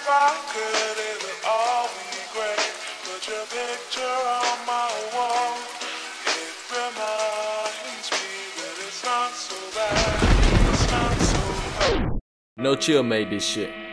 I could, it would all be great. Put your picture on my wall. It reminds me that it's not so bad. It's not so bad. No Chill made this shit.